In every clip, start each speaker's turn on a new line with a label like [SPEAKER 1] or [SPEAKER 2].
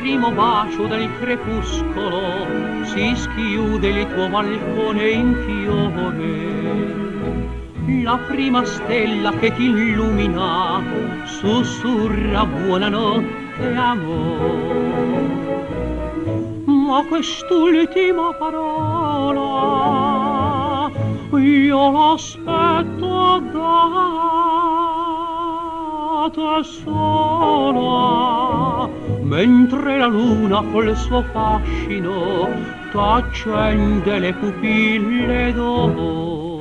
[SPEAKER 1] primo bacio del crepuscolo si schiude il tuo balcone in fiore. La prima stella che ti illumina sussurra buonanotte amore. Ma quest'ultima parola io l'aspetto da te sola, mentre la luna col suo fascino t'accende le pupille d'oro.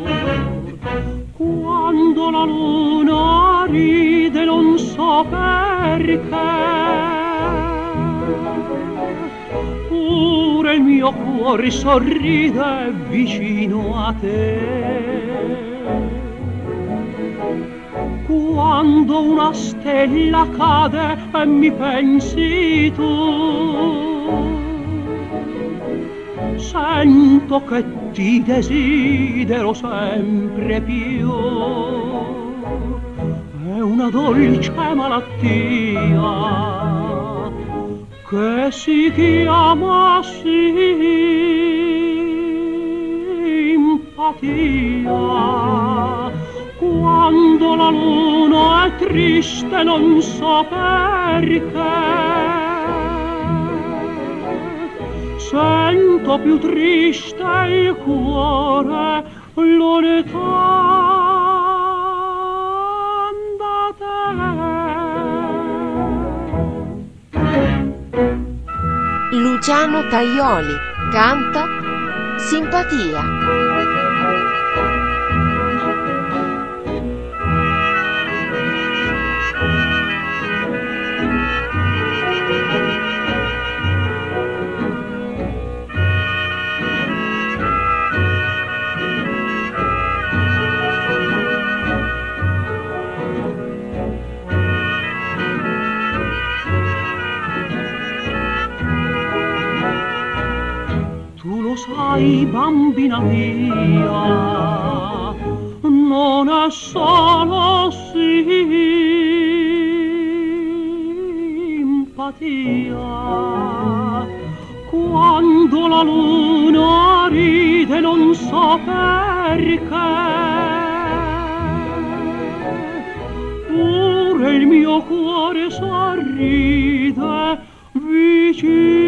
[SPEAKER 1] Quando la luna ride non so perché, pure il mio cuore sorride vicino a te. Quando una stella cade e mi pensi tu, sento che ti desidero sempre più. È una dolce malattia che si chiama simpatia. Quando la luna è triste non so perché, sento più triste il cuore lontano da te.
[SPEAKER 2] Luciano Tajoli canta Simpatia.
[SPEAKER 1] Sai, bambina mia, non è solo simpatia. Quando la luna ride non so perché, pure il mio cuore sorride vicino